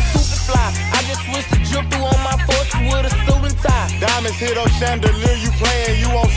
stupid fly. I just switched the drip through on my forces with a suit and tie. Diamonds hit up chandelier, you playing, you on